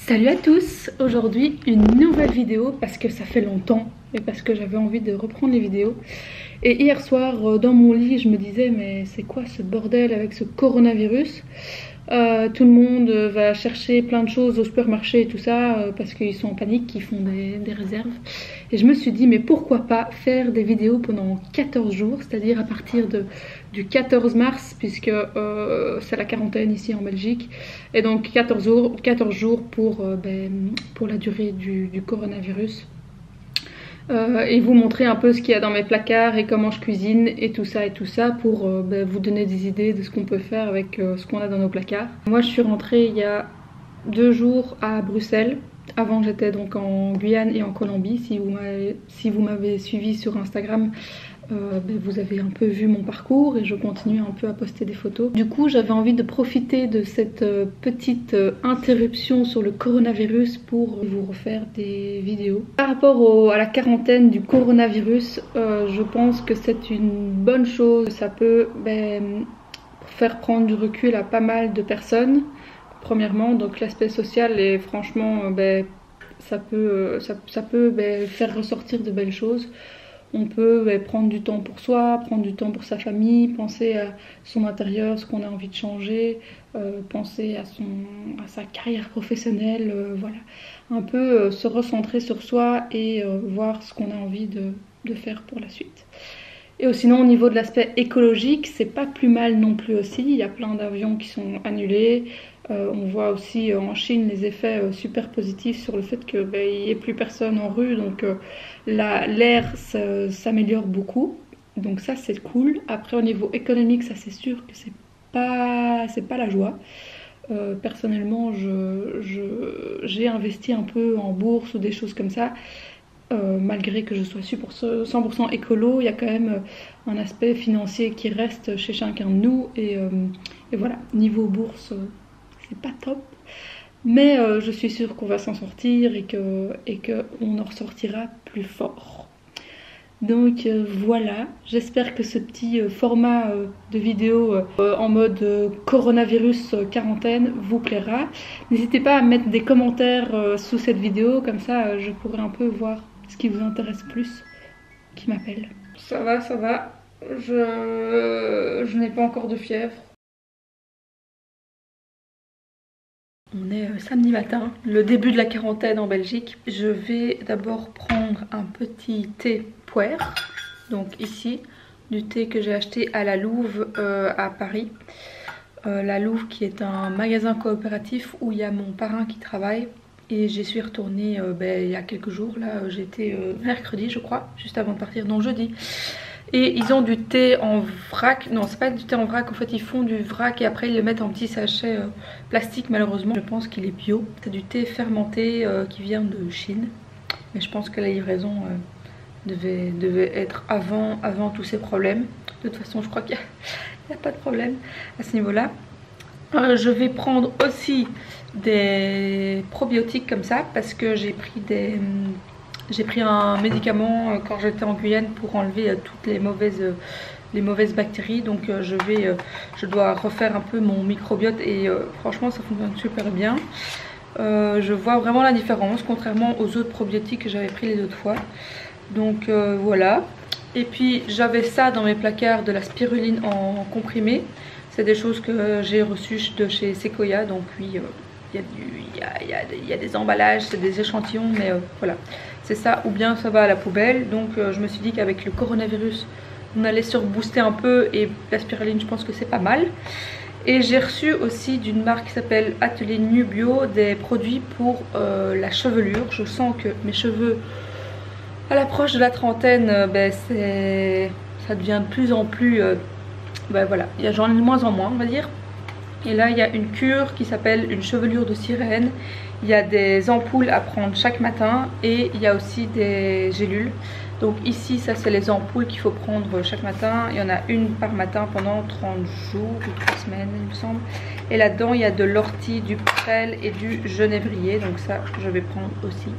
Salut à tous, aujourd'hui une nouvelle vidéo parce que ça fait longtemps et parce que j'avais envie de reprendre les vidéos. Et hier soir dans mon lit je me disais mais c'est quoi ce bordel avec ce coronavirus. Tout le monde va chercher plein de choses au supermarché et tout ça parce qu'ils sont en panique, ils font des réserves. Et je me suis dit mais pourquoi pas faire des vidéos pendant 14 jours, c'est-à-dire à partir du 14 mars puisque c'est la quarantaine ici en Belgique. Et donc 14 jours pour la durée du coronavirus. Et vous montrer un peu ce qu'il y a dans mes placards et comment je cuisine et tout ça pour vous donner des idées de ce qu'on peut faire avec ce qu'on a dans nos placards. Moi je suis rentrée il y a 2 jours à Bruxelles. Avant j'étais donc en Guyane et en Colombie. Si vous m'avez suivi sur Instagram, vous avez un peu vu mon parcours et je continue un peu à poster des photos. Du coup j'avais envie de profiter de cette petite interruption sur le coronavirus pour vous refaire des vidéos. Par rapport à la quarantaine du coronavirus, je pense que c'est une bonne chose. Ça peut faire prendre du recul à pas mal de personnes. Premièrement, donc l'aspect social et franchement ça peut faire ressortir de belles choses. On peut prendre du temps pour soi, prendre du temps pour sa famille, penser à son intérieur, ce qu'on a envie de changer, penser à sa carrière professionnelle, voilà. Un peu se recentrer sur soi et voir ce qu'on a envie de faire pour la suite. Et sinon au niveau de l'aspect écologique, c'est pas plus mal non plus aussi. Il y a plein d'avions qui sont annulés. On voit aussi en Chine les effets super positifs sur le fait qu'il n'y ait plus personne en rue, donc l'air s'améliore beaucoup, donc ça c'est cool. Après au niveau économique, ça c'est sûr que c'est pas la joie. Personnellement j'ai investi un peu en bourse ou des choses comme ça. Malgré que je sois 100% écolo, il y a quand même un aspect financier qui reste chez chacun de nous et voilà, niveau bourse c'est pas top, mais je suis sûre qu'on va s'en sortir et qu'on en ressortira plus fort. Donc voilà, j'espère que ce petit format de vidéo en mode coronavirus quarantaine vous plaira. N'hésitez pas à mettre des commentaires sous cette vidéo, comme ça je pourrai un peu voir ce qui vous intéresse plus, qui m'appelle. Ça va, je n'ai pas encore de fièvre. On est samedi matin, le début de la quarantaine en Belgique. Je vais d'abord prendre un petit thé puer. Donc ici, du thé que j'ai acheté à la Louve à Paris. La Louve qui est un magasin coopératif où il y a mon parrain qui travaille. Et j'y suis retournée il y a quelques jours. Là j'étais mercredi je crois, juste avant de partir, non jeudi. Et ils ont du thé en vrac. Non, c'est pas du thé en vrac. En fait, ils font du vrac et après ils le mettent en petits sachets plastique. Malheureusement, je pense qu'il est bio. C'est du thé fermenté qui vient de Chine. Mais je pense que la livraison devait être avant tous ces problèmes. De toute façon, je crois qu'il n'y a pas de problème à ce niveau-là. Je vais prendre aussi des probiotiques comme ça parce que j'ai pris un médicament quand j'étais en Guyane pour enlever toutes les mauvaises bactéries. Donc je dois refaire un peu mon microbiote et franchement ça fonctionne super bien. Je vois vraiment la différence contrairement aux autres probiotiques que j'avais pris les autres fois. Donc voilà. Et puis j'avais ça dans mes placards, de la spiruline en comprimé. C'est des choses que j'ai reçues de chez Sequoia. Donc oui, il y a des emballages, c'est des échantillons, mais voilà. C'est ça ou bien ça va à la poubelle. Donc je me suis dit qu'avec le coronavirus on allait se rebooster un peu et la spiruline je pense que c'est pas mal. Et j'ai reçu aussi d'une marque qui s'appelle Atelier Nu Bio des produits pour la chevelure. Je sens que mes cheveux à l'approche de la trentaine ça devient de plus en plus voilà, j'en ai de moins en moins on va dire. Et là il y a une cure qui s'appelle une chevelure de sirène. Il y a des ampoules à prendre chaque matin et il y a aussi des gélules. Donc ici ça c'est les ampoules qu'il faut prendre chaque matin. Il y en a une par matin pendant 30 jours ou 3 semaines il me semble. Et là-dedans il y a de l'ortie, du prêle et du genévrier. Donc ça je vais prendre aussi.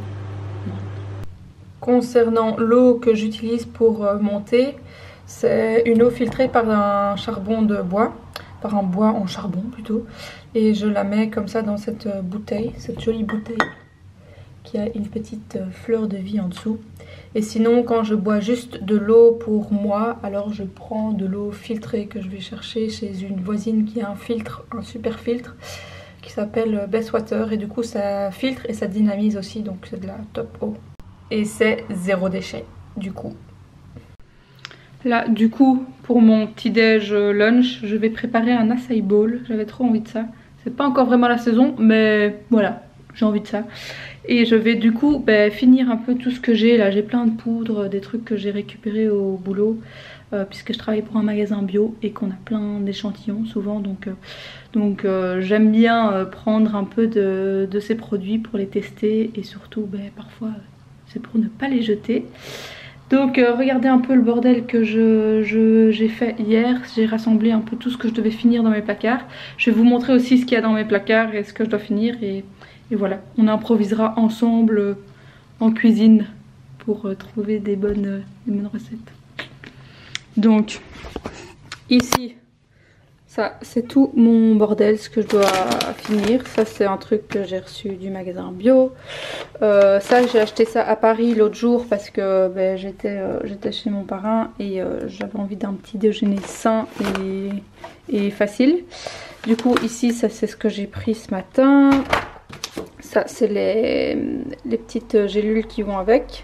Concernant l'eau que j'utilise pour mon thé, c'est une eau filtrée par un charbon de bois. par un bois en charbon plutôt. Et je la mets comme ça dans cette bouteille, cette jolie bouteille qui a une petite fleur de vie en dessous. Et sinon, quand je bois juste de l'eau pour moi, alors je prends de l'eau filtrée que je vais chercher chez une voisine qui a un filtre, un super filtre qui s'appelle Bestwater. Et du coup, ça filtre et ça dynamise aussi, donc c'est de la top eau. Et c'est zéro déchet, du coup. Là, du coup, pour mon petit-déj lunch, je vais préparer un acai bowl. J'avais trop envie de ça. C'est pas encore vraiment la saison, mais voilà, j'ai envie de ça. Et je vais du coup finir un peu tout ce que j'ai. Là, j'ai plein de poudres, des trucs que j'ai récupérés au boulot. Puisque je travaille pour un magasin bio et qu'on a plein d'échantillons souvent. Donc j'aime bien prendre un peu de ces produits pour les tester. Et surtout, parfois, c'est pour ne pas les jeter. Donc regardez un peu le bordel que j'ai fait hier. J'ai rassemblé un peu tout ce que je devais finir dans mes placards. Je vais vous montrer aussi ce qu'il y a dans mes placards et ce que je dois finir. Et voilà, on improvisera ensemble en cuisine pour trouver des bonnes recettes. Donc ici, ça c'est tout mon bordel, ce que je dois finir. Ça c'est un truc que j'ai reçu du magasin bio. Ça j'ai acheté ça à Paris l'autre jour parce que j'étais chez mon parrain et j'avais envie d'un petit déjeuner sain et facile. Du coup ici ça c'est ce que j'ai pris ce matin. Ça c'est les petites gélules qui vont avec.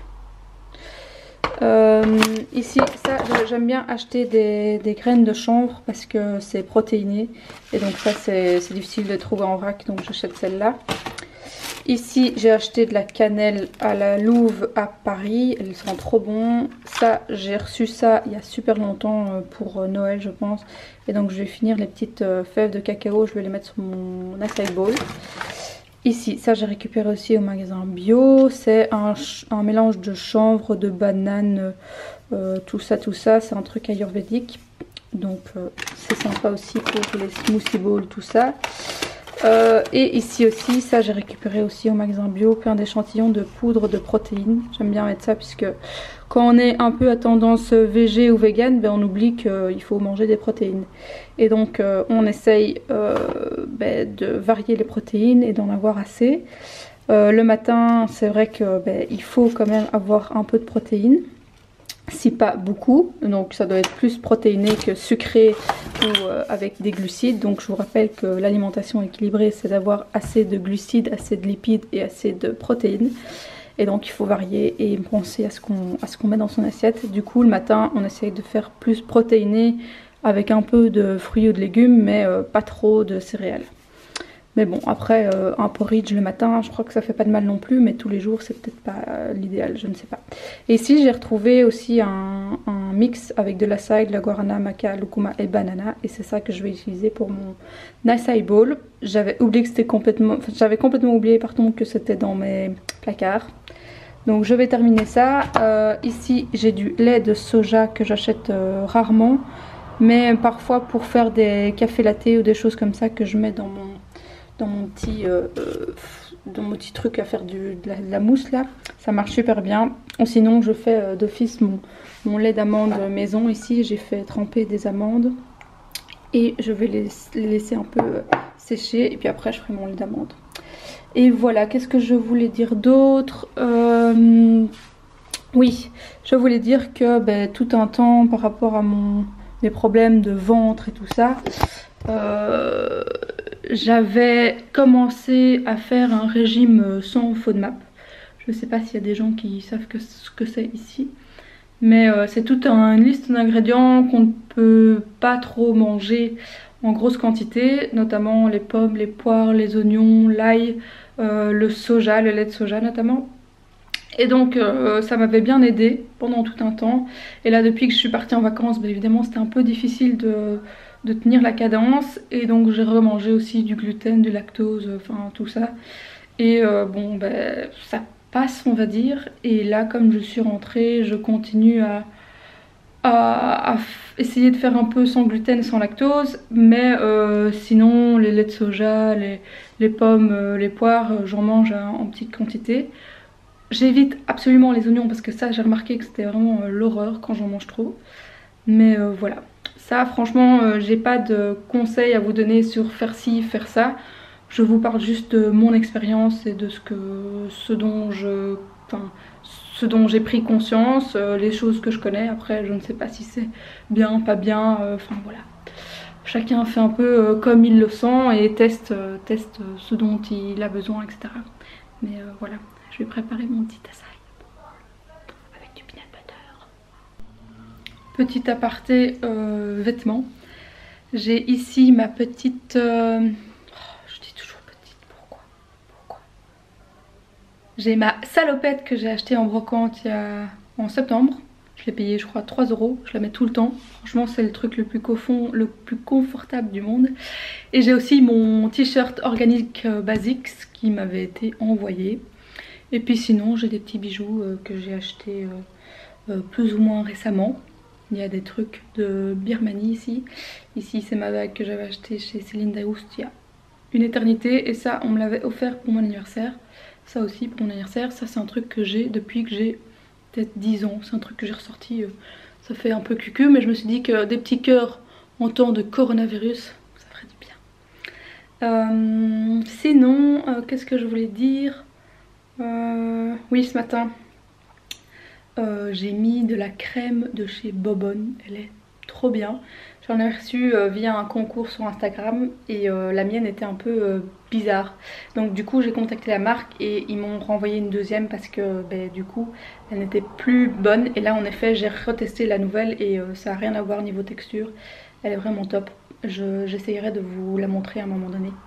Ici ça j'aime bien acheter des graines de chanvre parce que c'est protéiné et donc ça c'est difficile de trouver en vrac, donc j'achète celle-là. Ici j'ai acheté de la cannelle à la Louve à Paris, elles sont trop bons. Ça j'ai reçu ça il y a super longtemps pour Noël je pense, et donc je vais finir les petites fèves de cacao, je vais les mettre sur mon acai bowl. Ici, ça j'ai récupéré aussi au magasin bio, c'est un mélange de chanvre, de banane, tout ça, c'est un truc ayurvédique. Donc c'est sympa aussi pour les smoothie bowls, tout ça. Et ici aussi, ça j'ai récupéré aussi au magasin bio, plein d'échantillons de poudre de protéines. J'aime bien mettre ça puisque quand on est un peu à tendance végé ou vegan, on oublie qu'il faut manger des protéines. Et donc on essaye de varier les protéines et d'en avoir assez. Le matin, c'est vrai qu'il faut quand même avoir un peu de protéines. Si pas beaucoup, donc ça doit être plus protéiné que sucré ou avec des glucides. Donc je vous rappelle que l'alimentation équilibrée c'est d'avoir assez de glucides, assez de lipides et assez de protéines. Et donc il faut varier et penser à ce qu'on met dans son assiette. Du coup le matin on essaye de faire plus protéiné avec un peu de fruits ou de légumes, mais pas trop de céréales. Mais bon, après, un porridge le matin, je crois que ça fait pas de mal non plus, mais tous les jours, c'est peut-être pas l'idéal, je ne sais pas. Et ici, j'ai retrouvé aussi un mix avec de l'acai, de la guarana, maca, lucuma et banana. Et c'est ça que je vais utiliser pour mon acai bowl. J'avais oublié que c'était j'avais complètement oublié, pardon, que c'était dans mes placards. Donc je vais terminer ça. Ici, j'ai du lait de soja que j'achète rarement, mais parfois pour faire des cafés lattés ou des choses comme ça que je mets dans mon petit truc à faire de la mousse là, ça marche super bien. Ou sinon je fais d'office mon lait d'amande maison. Ici j'ai fait tremper des amandes et je vais les laisser un peu sécher et puis après je ferai mon lait d'amande. Et voilà, qu'est-ce que je voulais dire d'autre? Oui, je voulais dire que tout un temps par rapport à mes problèmes de ventre et tout ça, j'avais commencé à faire un régime sans FODMAP. Je ne sais pas s'il y a des gens qui savent ce que c'est ici. Mais c'est toute une liste d'ingrédients qu'on ne peut pas trop manger en grosse quantité. Notamment les pommes, les poires, les oignons, l'ail, le soja, le lait de soja notamment. Et donc ça m'avait bien aidé pendant tout un temps. Et là depuis que je suis partie en vacances, évidemment c'était un peu difficile de tenir la cadence. Et donc j'ai remangé aussi du gluten, du lactose, enfin tout ça. Et ça passe on va dire. Et là comme je suis rentrée, je continue à essayer de faire un peu sans gluten, sans lactose. Mais sinon les laits de soja, les pommes, les poires, j'en mange en petite quantité. J'évite absolument les oignons parce que ça j'ai remarqué que c'était vraiment l'horreur quand j'en mange trop. Mais voilà, Ça franchement j'ai pas de conseils à vous donner sur faire ci, faire ça. Je vous parle juste de mon expérience et de ce dont j'ai pris conscience, les choses que je connais. Après je ne sais pas si c'est bien, pas bien, enfin voilà. Chacun fait un peu comme il le sent et teste ce dont il a besoin, etc. Mais voilà, je vais préparer mon petit açaï avec du peanut butter. Petit aparté vêtements. J'ai ici ma petite... je dis toujours petite, pourquoi j'ai ma salopette que j'ai achetée en brocante en septembre. Je l'ai payée je crois 3 €, je la mets tout le temps. Franchement c'est le truc le plus confortable du monde. Et j'ai aussi mon t-shirt Organic Basics qui m'avait été envoyé. Et puis sinon j'ai des petits bijoux que j'ai achetés plus ou moins récemment. Il y a des trucs de Birmanie ici. Ici c'est ma bague que j'avais achetée chez Céline Daoust il y a une éternité. Et ça on me l'avait offert pour mon anniversaire. Ça aussi pour mon anniversaire. Ça c'est un truc que j'ai depuis que j'ai peut-être 10 ans. C'est un truc que j'ai ressorti. Ça fait un peu cucu, mais je me suis dit que des petits cœurs en temps de coronavirus, ça ferait du bien. Sinon, qu'est-ce que je voulais dire? Oui, ce matin, j'ai mis de la crème de chez Bobonne. Elle est trop bien. J'en ai reçu via un concours sur Instagram et la mienne était un peu bizarre. Donc du coup j'ai contacté la marque et ils m'ont renvoyé une deuxième parce que du coup elle n'était plus bonne. Et là en effet j'ai retesté la nouvelle et ça n'a rien à voir niveau texture. Elle est vraiment top. J'essayerai de vous la montrer à un moment donné.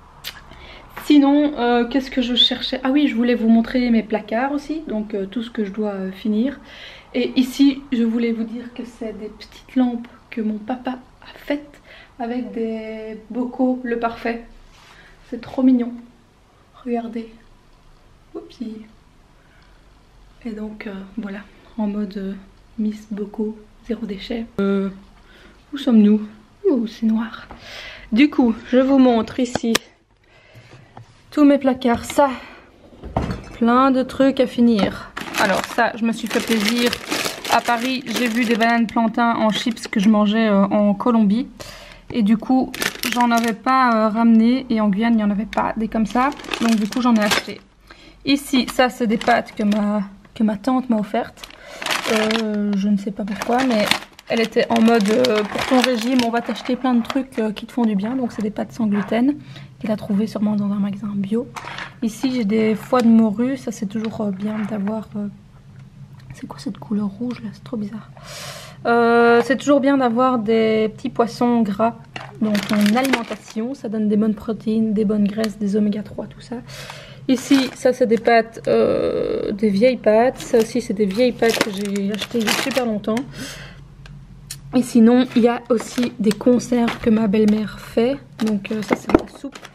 Sinon qu'est-ce que je cherchais? Ah oui, je voulais vous montrer mes placards aussi. Donc tout ce que je dois finir. Et ici je voulais vous dire que c'est des petites lampes que mon papa a faites avec des bocaux le parfait. C'est trop mignon. Regardez. Oups. Et donc voilà, en mode Miss Bocaux, zéro déchet. Où sommes-nous? Ouh, c'est noir. Du coup, je vous montre ici tous mes placards. Ça, plein de trucs à finir. Alors ça, je me suis fait plaisir. À Paris, j'ai vu des bananes plantains en chips que je mangeais en Colombie. Et du coup, j'en avais pas ramené. Et en Guyane, il n'y en avait pas des comme ça. Donc du coup, j'en ai acheté. Ici, ça, c'est des pâtes que ma tante m'a offertes. Je ne sais pas pourquoi, mais elle était en mode pour ton régime, on va t'acheter plein de trucs qui te font du bien. Donc c'est des pâtes sans gluten qu'elle a trouvé sûrement dans un magasin bio. Ici, j'ai des foies de morue. Ça, c'est toujours bien d'avoir... C'est quoi cette couleur rouge là? C'est trop bizarre. C'est toujours bien d'avoir des petits poissons gras donc en alimentation. Ça donne des bonnes protéines, des bonnes graisses, des oméga 3, tout ça. Ici, ça c'est des pâtes, des vieilles pâtes. Ça aussi c'est des vieilles pâtes que j'ai achetées il y a super longtemps. Et sinon, il y a aussi des conserves que ma belle-mère fait. Donc ça c'est de la soupe.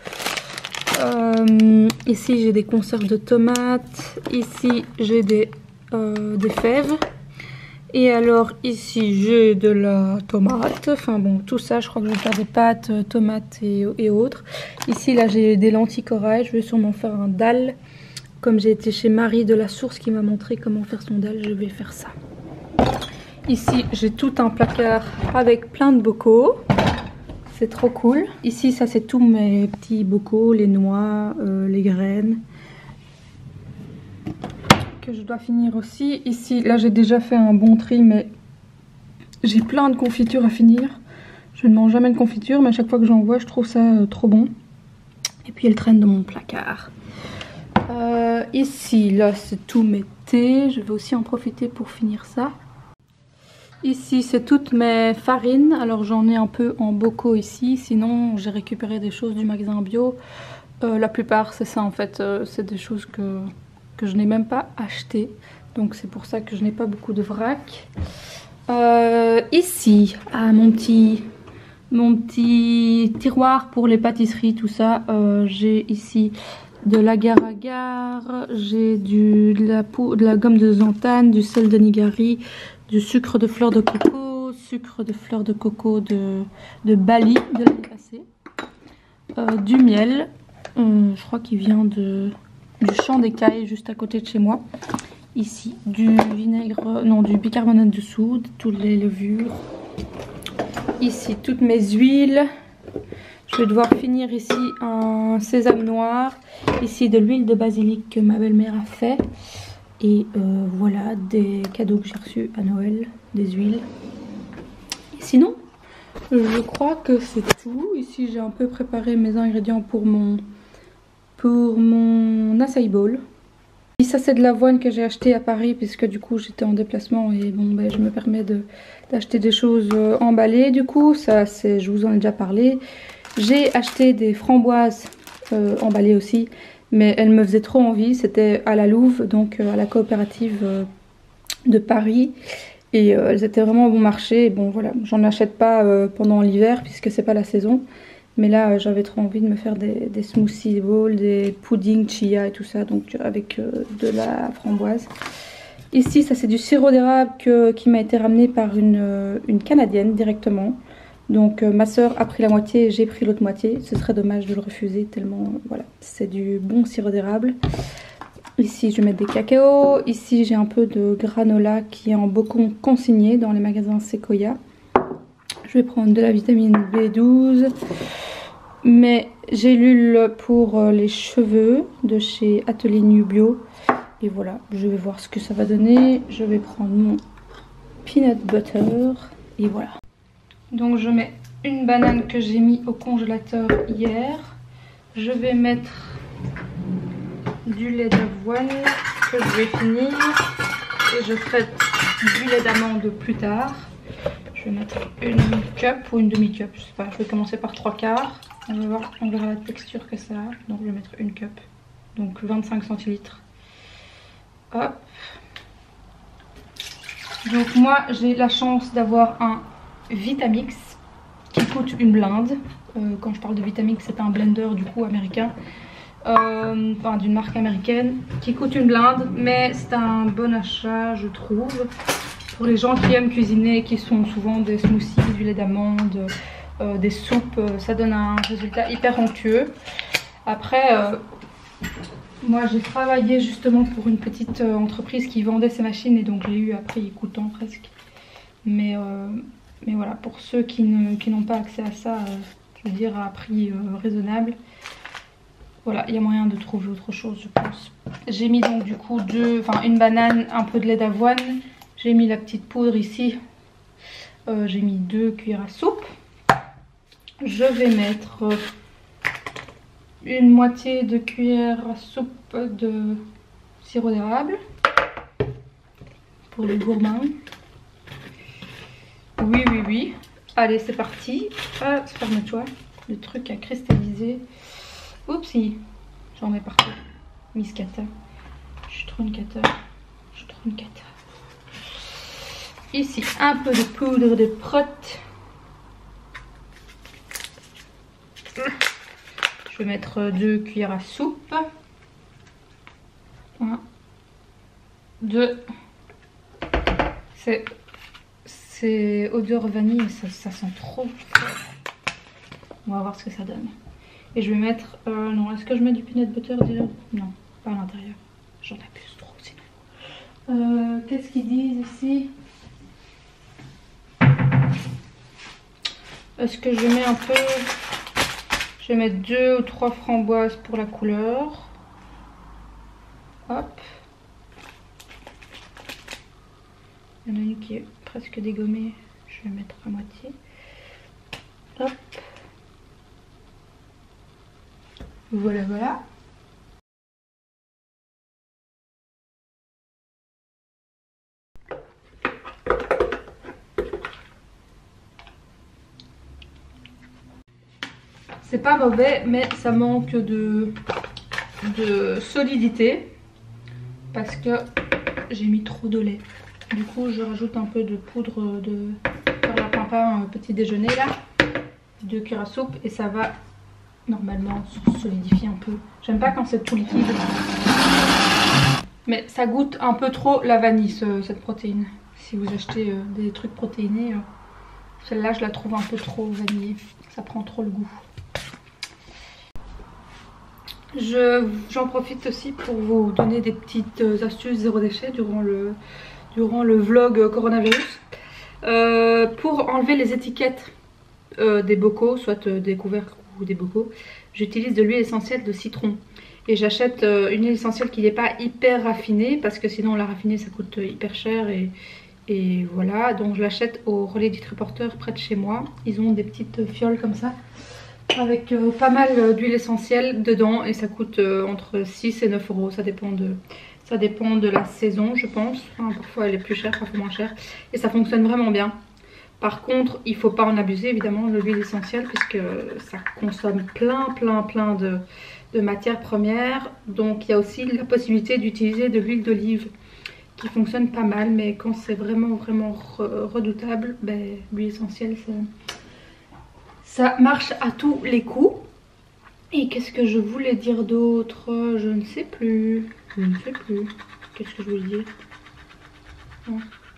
Ici j'ai des conserves de tomates. Ici j'ai des fèves. Et alors ici j'ai de la tomate. Enfin bon, tout ça je crois que je vais faire des pâtes, tomates et autres. Ici là j'ai des lentilles corail. Je vais sûrement faire un dalle. Comme j'ai été chez Marie de la Source qui m'a montré comment faire son dalle, je vais faire ça. Ici j'ai tout un placard avec plein de bocaux. C'est trop cool. Ici ça c'est tous mes petits bocaux, les noix, les graines. Que je dois finir aussi. Ici, là j'ai déjà fait un bon tri, mais j'ai plein de confitures à finir. Je ne mange jamais de confiture, mais à chaque fois que j'en vois, je trouve ça trop bon. Et puis elle traîne dans mon placard. Ici, là c'est tous mes thés. Je vais aussi en profiter pour finir ça. Ici, c'est toutes mes farines. Alors j'en ai un peu en bocaux ici. Sinon, j'ai récupéré des choses du magasin bio. La plupart, c'est ça en fait. C'est des choses que je n'ai même pas acheté, donc c'est pour ça que je n'ai pas beaucoup de vrac. Ici, mon petit tiroir pour les pâtisseries, tout ça. J'ai ici de l'agar-agar, j'ai de la gomme de xanthane, du sel de nigari, du sucre de fleur de coco, de Bali de l'année passée, du miel, je crois qu'il vient du champ d'écailles juste à côté de chez moi. Ici, du bicarbonate de soude, toutes les levures. ici toutes mes huiles. Je vais devoir finir ici un sésame noir. Ici de l'huile de basilic que ma belle-mère a fait. Et voilà des cadeaux que j'ai reçus à Noël, des huiles. Et sinon, je crois que c'est tout. Ici j'ai un peu préparé mes ingrédients pour mon acai bowl. Et ça c'est de l'avoine que j'ai acheté à Paris puisque du coup j'étais en déplacement et bon ben je me permets d'acheter des choses emballées du coup. Ça c'est, je vous en ai déjà parlé. J'ai acheté des framboises emballées aussi. Mais elles me faisaient trop envie, c'était à la Louve, donc à la coopérative de Paris. Et elles étaient vraiment bon marché. Et bon voilà, j'en achète pas pendant l'hiver puisque c'est pas la saison. Mais là j'avais trop envie de me faire des smoothie bowls, des puddings chia et tout ça. Donc avec de la framboise. Ici ça c'est du sirop d'érable qui m'a été ramené par une Canadienne directement. Donc ma soeur a pris la moitié et j'ai pris l'autre moitié. Ce serait dommage de le refuser tellement voilà, c'est du bon sirop d'érable. Ici je vais mettre des cacao. Ici j'ai un peu de granola qui est en bocon consigné dans les magasins Sequoia. Je vais prendre de la vitamine B12. Mes gélules pour les cheveux de chez Atelier Nu Bio. Et voilà, je vais voir ce que ça va donner. Je vais prendre mon peanut butter. Et voilà. Donc je mets une banane que j'ai mis au congélateur hier. Je vais mettre du lait d'avoine que je vais finir. Et je ferai du lait d'amande plus tard. Je vais mettre une cup ou une demi-cup, je sais pas. Je vais commencer par 3/4. On va voir, on verra la texture que ça a. Donc je vais mettre une cup. Donc 25 centilitres. Hop. Donc moi j'ai la chance d'avoir un Vitamix qui coûte une blinde. Quand je parle de Vitamix, c'est un blender du coup américain, enfin d'une marque américaine qui coûte une blinde, mais c'est un bon achat je trouve pour les gens qui aiment cuisiner, qui sont souvent des smoothies, du lait d'amande, des soupes. Ça donne un résultat hyper onctueux. Après moi j'ai travaillé justement pour une petite entreprise qui vendait ces machines et donc j'ai eu à prix coûtant presque, mais voilà, pour ceux qui n'ont pas accès à ça, je veux dire à prix raisonnable, voilà, il y a moyen de trouver autre chose je pense. J'ai mis donc du coup une banane, un peu de lait d'avoine, j'ai mis la petite poudre ici, j'ai mis 2 cuillères à soupe. Je vais mettre une moitié de cuillère à soupe de sirop d'érable pour les gourmands. Oui, oui, oui. Allez, c'est parti. Ah, ferme-toi. Le truc à cristalliser. Oupsie. J'en mets partout. Miss Cata. Je suis trop une cata. Je suis trop une cata. Ici, un peu de poudre de prot. Je vais mettre 2 cuillères à soupe. 1, 2. C'est odeur vanille, ça sent trop fort. On va voir ce que ça donne. Et je vais mettre... non, est-ce que je mets du peanut butter déjà? Non, pas à l'intérieur. J'en abuse trop sinon. Qu'est-ce qu'ils disent ici? Est-ce que je mets un peu... Je vais mettre 2 ou 3 framboises pour la couleur. Hop. Il y en a une qui est presque dégommée. Je vais mettre à moitié. Hop. Voilà, voilà. C'est pas mauvais, mais ça manque de solidité parce que j'ai mis trop de lait. Du coup, je rajoute un peu de poudre de perlimpinpin petit déjeuner là, 2 cuillères à soupe, et ça va normalement se solidifier un peu. J'aime pas quand c'est tout liquide, mais ça goûte un peu trop la vanille cette protéine. Si vous achetez des trucs protéinés, celle-là je la trouve un peu trop vanillée, ça prend trop le goût. J'en profite aussi pour vous donner des petites astuces zéro déchet durant le vlog coronavirus. Pour enlever les étiquettes des bocaux, soit des couvercles ou des bocaux, j'utilise de l'huile essentielle de citron. Et j'achète une huile essentielle qui n'est pas hyper raffinée, parce que sinon la raffinée ça coûte hyper cher et voilà. Donc je l'achète au relais du triporteur près de chez moi. Ils ont des petites fioles comme ça avec pas mal d'huile essentielle dedans et ça coûte entre 6 et 9 euros, ça dépend de la saison je pense. Enfin, parfois elle est plus chère, parfois moins chère et ça fonctionne vraiment bien. Par contre il faut pas en abuser évidemment de l'huile essentielle puisque ça consomme plein de matières premières. Donc il y a aussi la possibilité d'utiliser de l'huile d'olive qui fonctionne pas mal, mais quand c'est vraiment redoutable, ben, l'huile essentielle ça marche à tous les coups. Et qu'est-ce que je voulais dire d'autre? Je ne sais plus. Qu'est-ce que je voulais dire? Non.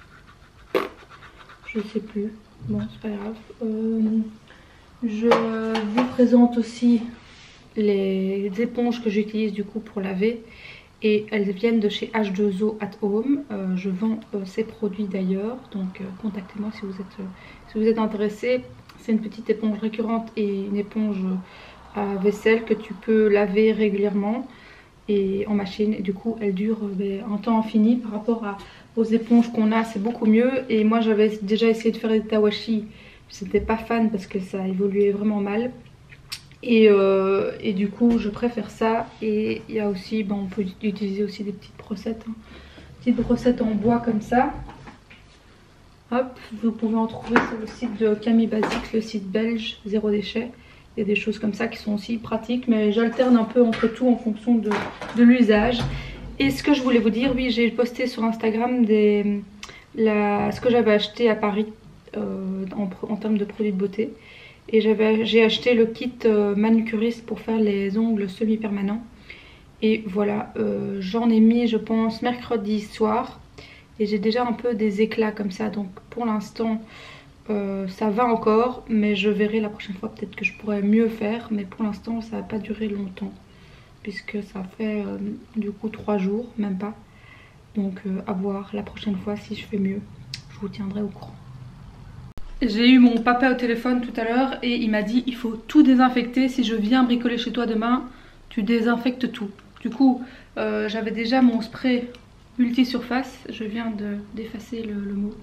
Je sais plus. Bon, c'est pas grave. Je vous présente aussi les éponges que j'utilise du coup pour laver. Et elles viennent de chez H2O at Home. Je vends ces produits d'ailleurs. Donc contactez-moi si vous êtes intéressé. C'est une petite éponge récurrente et une éponge à vaisselle que tu peux laver régulièrement et en machine. Et du coup, elle dure un temps infini par rapport aux éponges qu'on a. C'est beaucoup mieux. Et moi, j'avais déjà essayé de faire des tawashi. Je n'étais pas fan parce que ça évoluait vraiment mal. Et du coup, je préfère ça. Et il y a aussi, on peut utiliser aussi des petites brossettes. Hein. Petites brossettes en bois comme ça. Hop, vous pouvez en trouver sur le site de Camille Basique, le site belge, zéro déchet. Il y a des choses comme ça qui sont aussi pratiques, mais j'alterne un peu entre tout en fonction de l'usage. Et ce que je voulais vous dire, oui, j'ai posté sur Instagram ce que j'avais acheté à Paris en termes de produits de beauté. Et j'ai acheté le kit manucuriste pour faire les ongles semi-permanents. Et voilà, j'en ai mis, je pense, mercredi soir. Et j'ai déjà un peu des éclats comme ça, donc pour l'instant ça va encore, mais je verrai la prochaine fois, peut-être que je pourrais mieux faire, mais pour l'instant ça va pas durer longtemps puisque ça fait du coup 3 jours, même pas. Donc à voir la prochaine fois si je fais mieux, je vous tiendrai au courant. J'ai eu mon papa au téléphone tout à l'heure et il m'a dit il faut tout désinfecter, si je viens bricoler chez toi demain tu désinfectes tout. Du coup j'avais déjà mon spray multi-surface, je viens d'effacer le mot.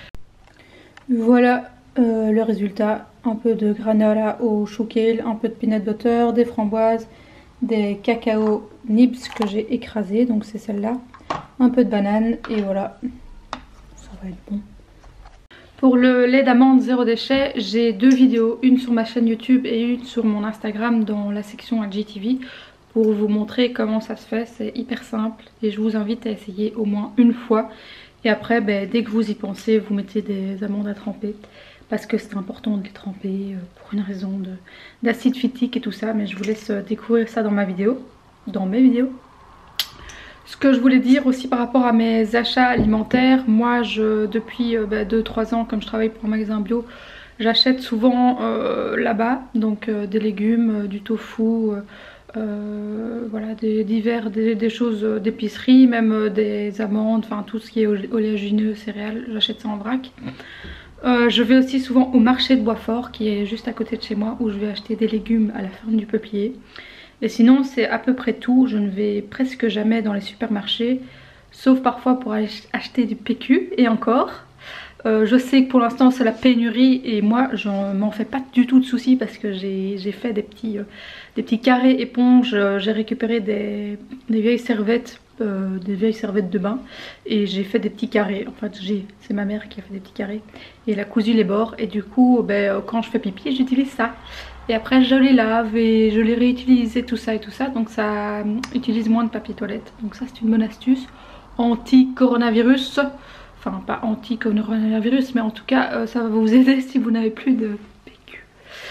Voilà le résultat, un peu de granola au chou kale, un peu de peanut butter, des framboises, des cacao nibs que j'ai écrasé, donc c'est celle-là, un peu de banane et voilà, ça va être bon. Pour le lait d'amande zéro déchet, j'ai 2 vidéos, une sur ma chaîne YouTube et une sur mon Instagram dans la section IGTV pour vous montrer comment ça se fait. C'est hyper simple et je vous invite à essayer au moins une fois. Et après, dès que vous y pensez, vous mettez des amandes à tremper parce que c'est important de les tremper pour une raison d'acide phytique et tout ça. Mais je vous laisse découvrir ça dans mes vidéos. Ce que je voulais dire aussi par rapport à mes achats alimentaires, moi depuis 2-3 ans, comme je travaille pour un magasin bio, j'achète souvent là-bas, donc des légumes, du tofu, voilà, des choses d'épicerie, même des amandes, enfin tout ce qui est oléagineux, céréales, j'achète ça en vrac. Je vais aussi souvent au marché de Boisfort qui est juste à côté de chez moi où je vais acheter des légumes à la ferme du Peuplier. Et sinon c'est à peu près tout, je ne vais presque jamais dans les supermarchés, sauf parfois pour aller acheter du PQ et encore. Je sais que pour l'instant c'est la pénurie et moi je m'en fais pas du tout de soucis parce que j'ai fait des petits carrés éponges, j'ai récupéré des vieilles serviettes de bain et j'ai fait des petits carrés. En fait c'est ma mère qui a fait des petits carrés et elle a cousu les bords et du coup quand je fais pipi j'utilise ça. Et après je les lave et je les réutilise et tout ça, donc ça utilise moins de papier toilette. Donc ça c'est une bonne astuce anti-coronavirus. Enfin pas anti-coronavirus mais en tout cas ça va vous aider si vous n'avez plus de PQ.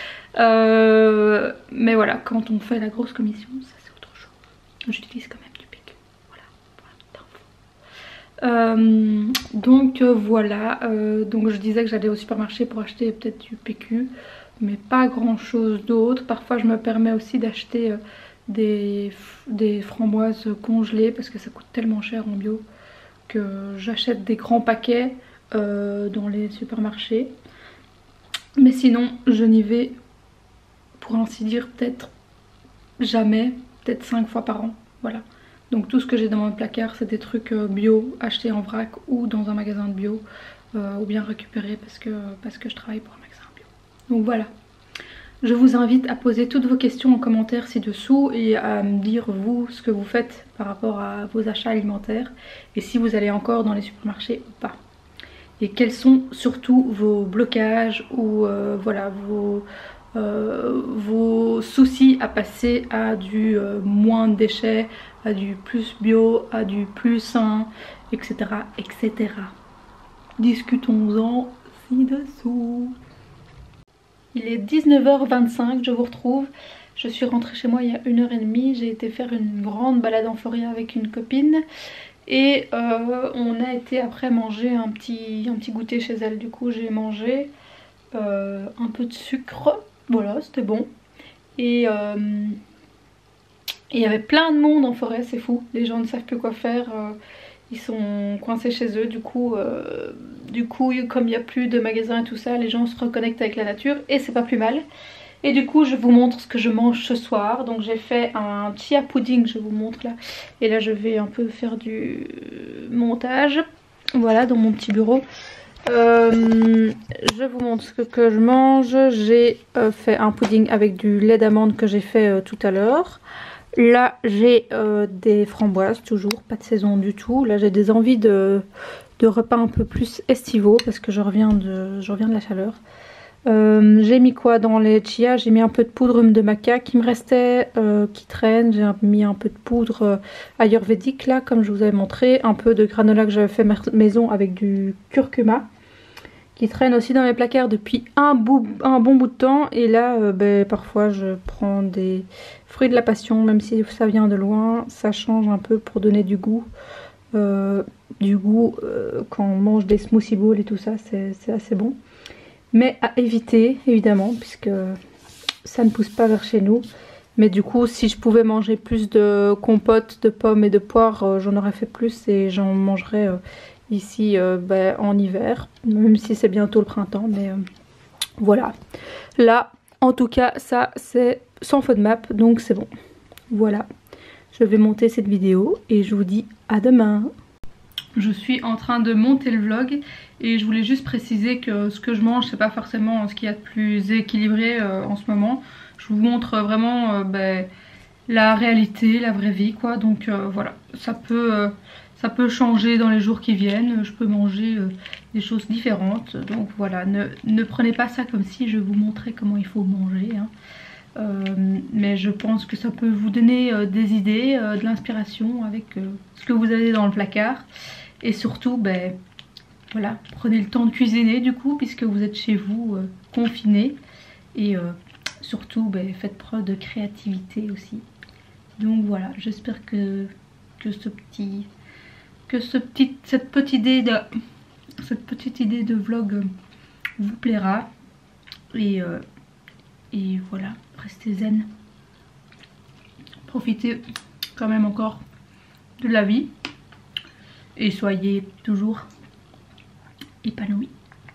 Mais voilà, quand on fait la grosse commission ça c'est autre chose. J'utilise quand même du PQ. Voilà, donc voilà, donc je disais que j'allais au supermarché pour acheter peut-être du PQ. Mais pas grand chose d'autre. Parfois je me permets aussi d'acheter des framboises congelées parce que ça coûte tellement cher en bio que j'achète des grands paquets dans les supermarchés. Mais sinon je n'y vais pour ainsi dire peut-être jamais, peut-être 5 fois par an, voilà. Donc tout ce que j'ai dans mon placard c'est des trucs bio achetés en vrac ou dans un magasin de bio ou bien récupérés parce que je travaille pour un magasin bio. Donc voilà. Je vous invite à poser toutes vos questions en commentaire ci-dessous et à me dire vous ce que vous faites par rapport à vos achats alimentaires et si vous allez encore dans les supermarchés ou pas. Et quels sont surtout vos blocages ou voilà vos soucis à passer à du moins de déchets, à du plus bio, à du plus sain, etc. etc. Discutons-en ci-dessous. Il est 19h25, je vous retrouve. Je suis rentrée chez moi il y a 1h30. J'ai été faire une grande balade en forêt avec une copine. Et on a été après manger un petit goûter chez elle. Du coup j'ai mangé un peu de sucre. Voilà, c'était bon. Et il y avait plein de monde en forêt, c'est fou. Les gens ne savent plus quoi faire. Ils sont coincés chez eux. Du coup comme il n'y a plus de magasins et tout ça, les gens se reconnectent avec la nature. Et c'est pas plus mal. Et du coup je vous montre ce que je mange ce soir. Donc j'ai fait un chia pudding, je vous montre là. Et là je vais un peu faire du montage. Voilà, dans mon petit bureau. Je vous montre ce que je mange. J'ai fait un pudding avec du lait d'amande que j'ai fait tout à l'heure. Là j'ai des framboises, toujours pas de saison du tout. Là j'ai des envies de repas un peu plus estivaux parce que je reviens de la chaleur. J'ai mis quoi dans les chia? J'ai mis un peu de poudre de maca qui me restait, qui traîne. J'ai mis un peu de poudre ayurvédique là, comme je vous avais montré. Un peu de granola que j'avais fait maison avec du curcuma, qui traîne aussi dans mes placards depuis un bon bout de temps. Et là, parfois je prends des fruits de la passion, même si ça vient de loin. Ça change un peu pour donner du goût. Quand on mange des smoothie bowls et tout ça, c'est assez bon. Mais à éviter évidemment puisque ça ne pousse pas vers chez nous. Mais du coup si je pouvais manger plus de compotes de pommes et de poires, j'en aurais fait plus et j'en mangerais ici en hiver. Même si c'est bientôt le printemps, mais voilà. Là en tout cas ça c'est sans FODMAP donc c'est bon. Voilà, je vais monter cette vidéo et je vous dis à demain. Je suis en train de monter le vlog et je voulais juste préciser que ce que je mange c'est pas forcément ce qu'il y a de plus équilibré en ce moment. Je vous montre vraiment la réalité, la vraie vie quoi. Donc voilà, ça peut changer dans les jours qui viennent. Je peux manger des choses différentes. Donc voilà, ne prenez pas ça comme si je vous montrais comment il faut manger hein. Mais je pense que ça peut vous donner des idées, de l'inspiration avec ce que vous avez dans le placard. Et surtout, voilà, prenez le temps de cuisiner du coup, puisque vous êtes chez vous, confinés. Et surtout, faites preuve de créativité aussi. Donc voilà, j'espère que cette petite idée de vlog vous plaira. Et voilà, restez zen. Profitez quand même encore de la vie. Et soyez toujours épanouis.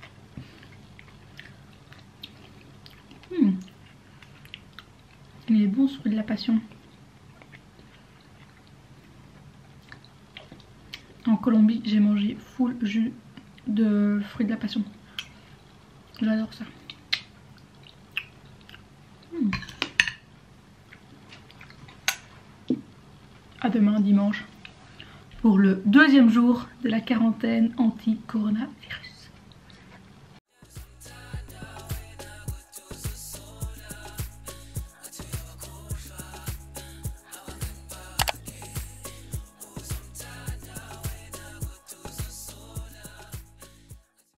Il est bon ce fruit de la passion. En Colombie, j'ai mangé full jus de fruit de la passion. J'adore ça. À demain dimanche pour le 2e jour de la quarantaine anti-coronavirus.